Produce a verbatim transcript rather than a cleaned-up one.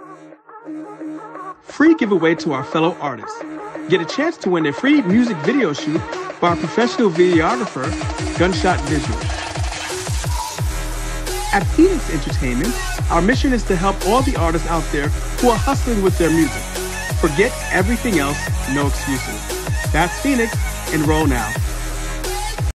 Free giveaway to our fellow artists. Get a chance to win a free music video shoot by our professional videographer, Gunshot Visual. At FEENX Entertainment, our mission is to help all the artists out there who are hustling with their music. Forget everything else, no excuses. That's FEENX. Enroll now.